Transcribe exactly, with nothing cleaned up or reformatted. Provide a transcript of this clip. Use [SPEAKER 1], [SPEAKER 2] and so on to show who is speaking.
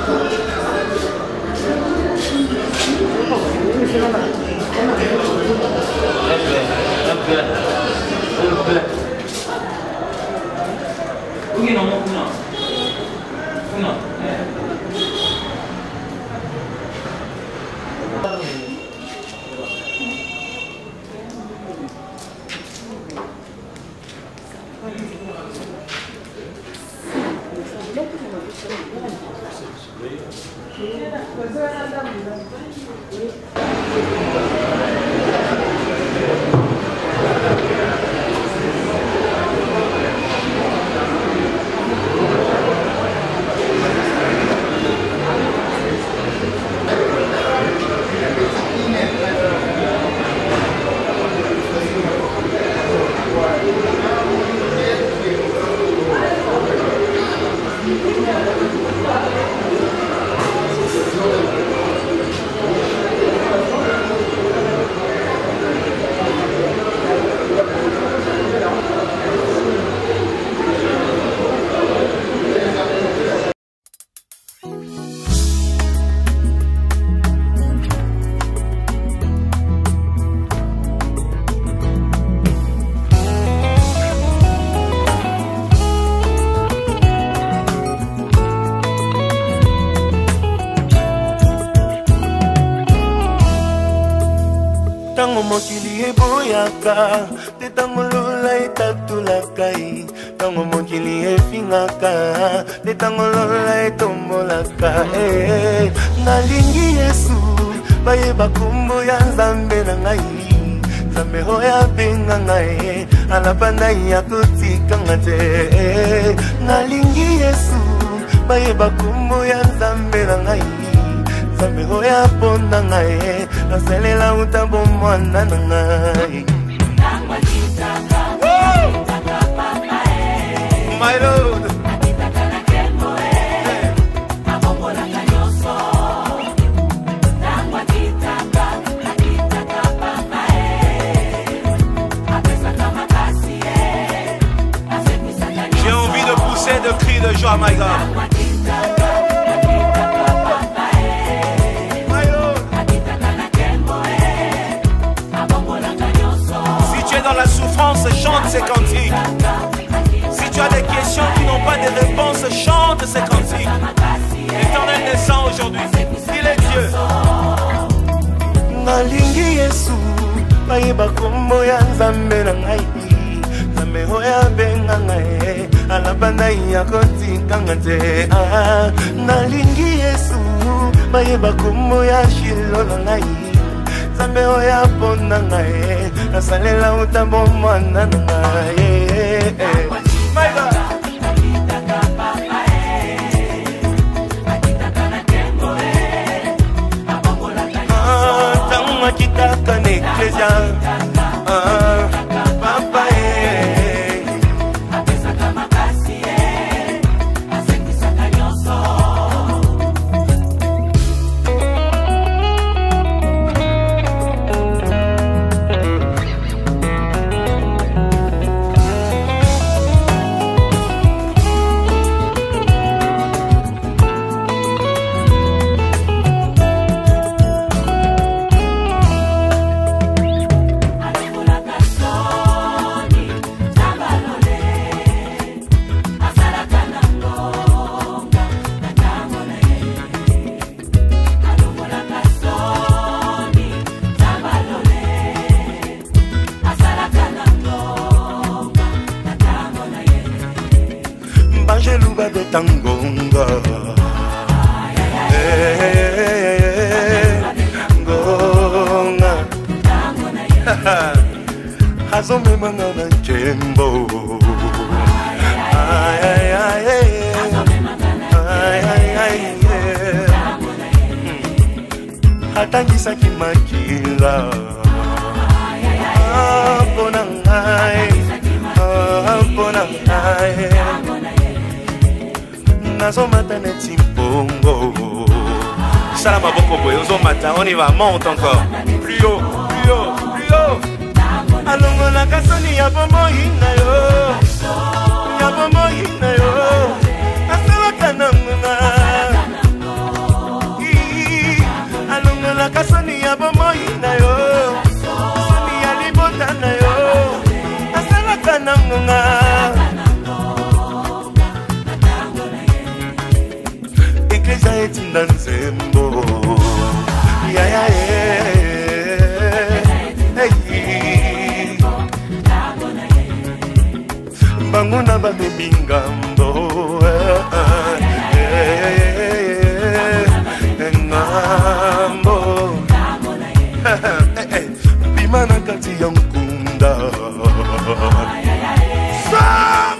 [SPEAKER 1] 여기 넘었구나. 구나. 네.
[SPEAKER 2] Tango mokili eboyaka, te tango lola etatulaka, tango mokili efingaka, te tango lola etombolaka. Nalingi Yesu, bayeba kombo ya Nzambe na ngai, Nzambe oyo abenga ngai, alabanda ya kotikanga te. Nalingi Yesu, bayeba kombo ya Nzambe na ngai, Nzambe oyo aponda ngai, nasalela utambo mwana na ngai. My Lord, j'ai envie de pousser de cris de joie, my God. Dans la souffrance, chante ces cantiques. Si tu as des questions qui n'ont pas de réponse, chante ces cantiques. L'Éternel descend aujourd'hui. Il est Dieu. Nalingi Yesu, bayeba kombo ya Nzambe na ngai, Nzambe oyo abenga ngai, alabanda ya kotikanga te. Nalingi Yesu, bayeba kombo ya Shilo na ngai, Nzambe oyo aponda ngai, nasalela utambo mwana na ngai. My God. Ah, tango akitaka na eklesia, ah, papa eh. Banjeluba de tangonga, gonga, hazome manga na jembo, ay ay ay ay ay ay, hatangisa kimakila, ponangai, ponangai. Nazomata neti pongo, salama boko boy, ozomata, on y va, monte encore, plus haut, plus haut, plus haut. Alongo na kasoni ya bomo hina yo, ya bomo hina yo, asala kananga, banguna babebi ngambo ngambo bima na kati ya nkunda